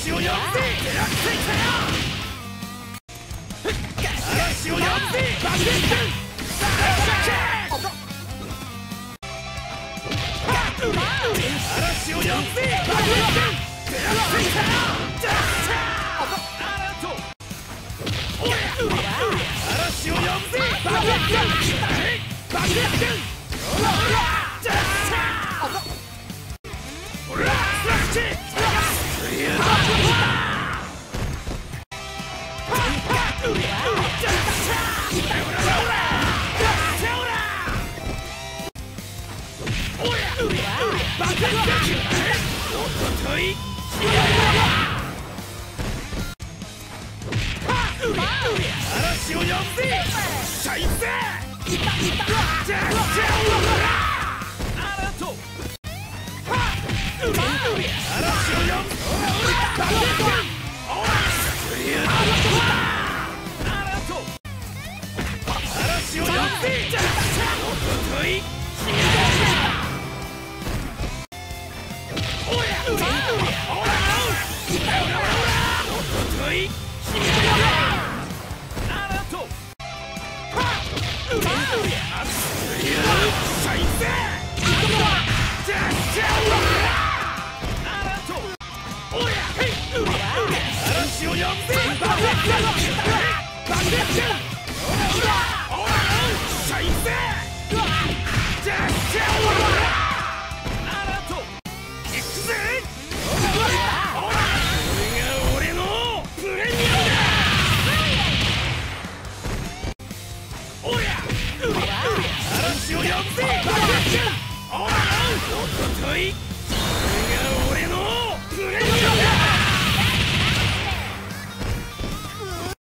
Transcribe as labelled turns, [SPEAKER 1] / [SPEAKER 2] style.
[SPEAKER 1] 嵐を呼ぶぜ。てらっついたよ。嵐を呼ぶぜ。爆撃剣。嵐を呼ぶぜ。爆撃剣。てらっついたよ。嵐を呼ぶぜ。爆撃剣。爆撃剣。ほら、スラッチ。嵐を呼ぶぜ。シャインぜ。嵐を呼ぶぜ。